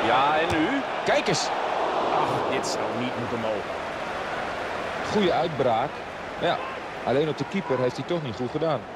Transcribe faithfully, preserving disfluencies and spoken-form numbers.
Ja, en nu? Kijk eens. Ach, dit zou niet moeten mogen. Goede uitbraak. Ja, alleen op de keeper heeft hij toch niet goed gedaan.